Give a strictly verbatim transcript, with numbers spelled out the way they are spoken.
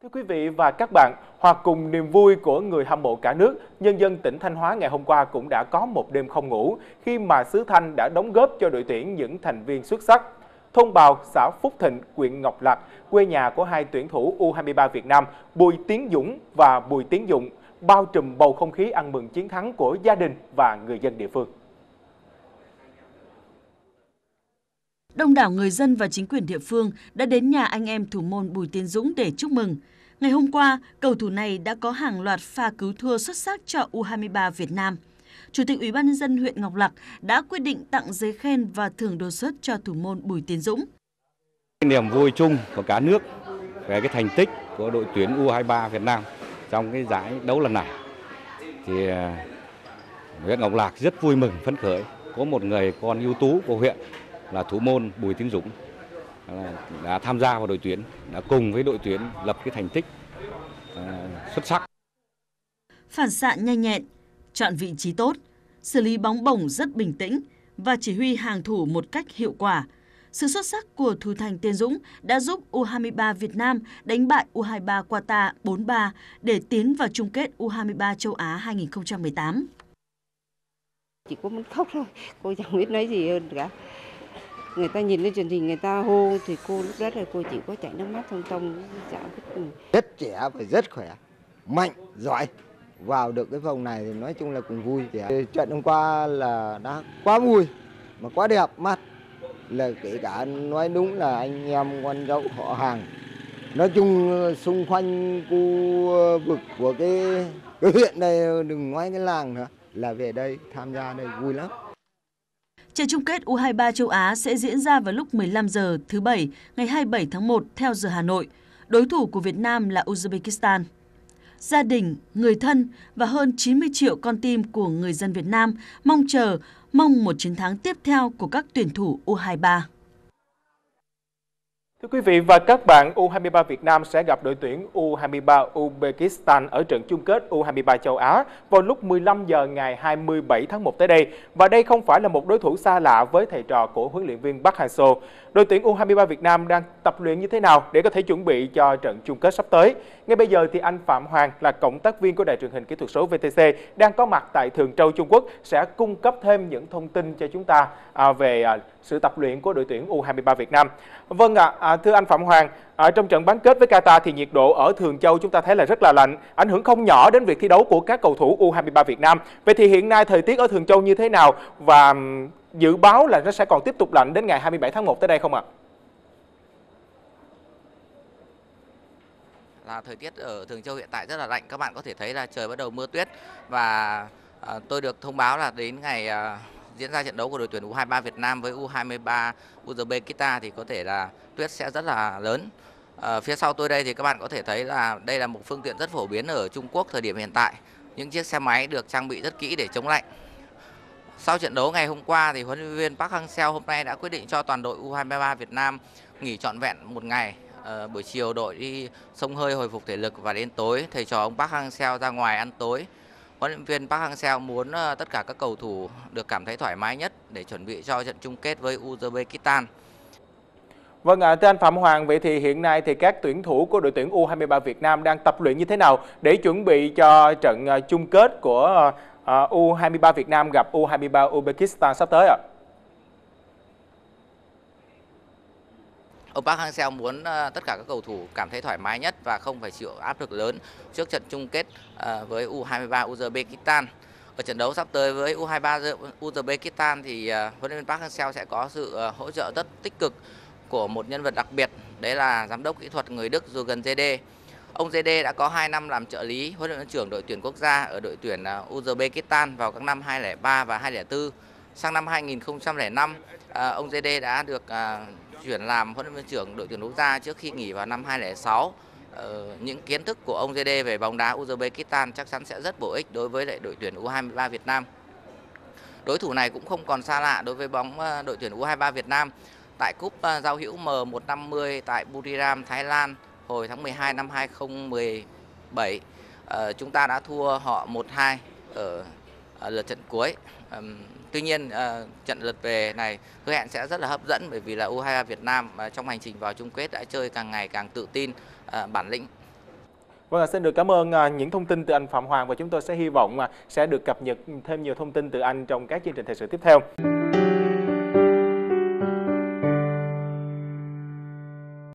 Thưa quý vị và các bạn, hòa cùng niềm vui của người hâm mộ cả nước, nhân dân tỉnh Thanh Hóa ngày hôm qua cũng đã có một đêm không ngủ khi mà xứ Thanh đã đóng góp cho đội tuyển những thành viên xuất sắc. Thôn Bào, xã Phúc Thịnh, huyện Ngọc Lặc, quê nhà của hai tuyển thủ U hai mươi ba Việt Nam Bùi Tiến Dũng và Bùi Tiến Dụng, bao trùm bầu không khí ăn mừng chiến thắng của gia đình và người dân địa phương. Đông đảo người dân và chính quyền địa phương đã đến nhà anh em thủ môn Bùi Tiến Dũng để chúc mừng. Ngày hôm qua, cầu thủ này đã có hàng loạt pha cứu thua xuất sắc cho U hai mươi ba Việt Nam. Chủ tịch Ủy ban nhân dân huyện Ngọc Lặc đã quyết định tặng giấy khen và thưởng đột xuất cho thủ môn Bùi Tiến Dũng. Niềm vui chung của cả nước về cái thành tích của đội tuyển U hai mươi ba Việt Nam trong cái giải đấu lần này thì huyện Ngọc Lặc rất vui mừng phấn khởi có một người con ưu tú của huyện là thủ môn Bùi Tiến Dũng đã tham gia vào đội tuyển, đã cùng với đội tuyển lập cái thành tích xuất sắc. Phản xạ nhanh nhẹn, chọn vị trí tốt, xử lý bóng bổng rất bình tĩnh và chỉ huy hàng thủ một cách hiệu quả. Sự xuất sắc của thủ thành Tiến Dũng đã giúp U hai mươi ba Việt Nam đánh bại U hai mươi ba Qatar bốn ba để tiến vào chung kết U hai mươi ba châu Á hai nghìn không trăm mười tám. Chỉ có muốn khóc thôi, cô chẳng biết nói gì hơn cả. Người ta nhìn lên truyền hình người ta hô thì cô lúc đó là cô chỉ có chảy nước mắt thông thông. Rất trẻ và rất khỏe, mạnh, giỏi. Vào được cái vòng này thì nói chung là cũng vui. Trận hôm qua là đã quá vui mà quá đẹp mắt, là kể cả nói đúng là anh em con dâu họ hàng. Nói chung xung quanh khu vực của cái, cái huyện này, đừng nói cái làng nữa, là về đây tham gia đây vui lắm. Trận chung kết U hai mươi ba châu Á sẽ diễn ra vào lúc mười lăm giờ thứ Bảy, ngày hai mươi bảy tháng một theo giờ Hà Nội. Đối thủ của Việt Nam là Uzbekistan. Gia đình, người thân và hơn chín mươi triệu con tim của người dân Việt Nam mong chờ, mong một chiến thắng tiếp theo của các tuyển thủ U hai mươi ba. Thưa quý vị và các bạn, U hai mươi ba Việt Nam sẽ gặp đội tuyển U hai mươi ba Uzbekistan ở trận chung kết U hai mươi ba châu Á vào lúc mười lăm giờ ngày hai mươi bảy tháng một tới đây. Và đây không phải là một đối thủ xa lạ với thầy trò của huấn luyện viên Park Hang-seo. Đội tuyển U hai mươi ba Việt Nam đang tập luyện như thế nào để có thể chuẩn bị cho trận chung kết sắp tới? Ngay bây giờ thì anh Phạm Hoàng là cộng tác viên của Đài truyền hình kỹ thuật số vê tê xê đang có mặt tại Thường Châu, Trung Quốc sẽ cung cấp thêm những thông tin cho chúng ta về sự tập luyện của đội tuyển U hai mươi ba Việt Nam. Vâng ạ, à, thưa anh Phạm Hoàng, à, trong trận bán kết với Qatar thì nhiệt độ ở Thường Châu chúng ta thấy là rất là lạnh, ảnh hưởng không nhỏ đến việc thi đấu của các cầu thủ U hai mươi ba Việt Nam. Vậy thì hiện nay thời tiết ở Thường Châu như thế nào và dự báo là nó sẽ còn tiếp tục lạnh đến ngày hai mươi bảy tháng một tới đây không ạ? Là thời tiết ở Thường Châu hiện tại rất là lạnh, các bạn có thể thấy là trời bắt đầu mưa tuyết và à, tôi được thông báo là đến ngày à, diễn ra trận đấu của đội tuyển U hai mươi ba Việt Nam với U hai mươi ba Uzbekistan thì có thể là tuyết sẽ rất là lớn. À, phía sau tôi đây thì các bạn có thể thấy là đây là một phương tiện rất phổ biến ở Trung Quốc thời điểm hiện tại. Những chiếc xe máy được trang bị rất kỹ để chống lạnh. Sau trận đấu ngày hôm qua thì huấn luyện viên Park Hang-seo hôm nay đã quyết định cho toàn đội U hai mươi ba Việt Nam nghỉ trọn vẹn một ngày. À, buổi chiều đội đi xông hơi hồi phục thể lực và đến tối thầy trò ông Park Hang-seo ra ngoài ăn tối. Huấn luyện viên Park Hang-seo muốn uh, tất cả các cầu thủ được cảm thấy thoải mái nhất để chuẩn bị cho trận chung kết với Uzbekistan. Vâng ạ, à, thưa anh Phạm Hoàng, vậy thì hiện nay thì các tuyển thủ của đội tuyển U hai mươi ba Việt Nam đang tập luyện như thế nào để chuẩn bị cho trận uh, chung kết của uh, U hai mươi ba Việt Nam gặp U hai mươi ba Uzbekistan sắp tới ạ? Ông Park Hang-seo muốn uh, tất cả các cầu thủ cảm thấy thoải mái nhất và không phải chịu áp lực lớn trước trận chung kết uh, với U hai mươi ba Uzbekistan. Ở trận đấu sắp tới với U hai mươi ba Uzbekistan thì uh, huấn luyện viên Park Hang-seo sẽ có sự uh, hỗ trợ rất tích cực của một nhân vật đặc biệt, đấy là giám đốc kỹ thuật người Đức Jürgen Zede. Ông Zede đã có hai năm làm trợ lý huấn luyện viên trưởng đội tuyển quốc gia ở đội tuyển uh, Uzbekistan vào các năm hai không không ba và hai không không bốn. Sang năm hai nghìn không trăm lẻ năm, uh, ông Zede đã được uh, chuyển làm huấn luyện viên trưởng đội tuyển quốc gia trước khi nghỉ vào năm hai không không sáu. Ờ, những kiến thức của ông Zede về bóng đá Uzbekistan chắc chắn sẽ rất bổ ích đối với lại đội tuyển U hai mươi ba Việt Nam. Đối thủ này cũng không còn xa lạ đối với bóng đội tuyển U hai mươi ba Việt Nam. Tại cúp giao hữu M một trăm năm mươi tại Buriram, Thái Lan hồi tháng mười hai năm hai nghìn không trăm mười bảy, ờ, chúng ta đã thua họ một hai ở, ở lượt trận cuối. Ờ, Tuy nhiên uh, trận lượt về này hứa hẹn sẽ rất là hấp dẫn bởi vì là U hai mươi ba Việt Nam uh, trong hành trình vào chung kết đã chơi càng ngày càng tự tin, uh, bản lĩnh. Vâng, xin được cảm ơn những thông tin từ anh Phạm Hoàng và chúng tôi sẽ hy vọng sẽ được cập nhật thêm nhiều thông tin từ anh trong các chương trình thời sự tiếp theo.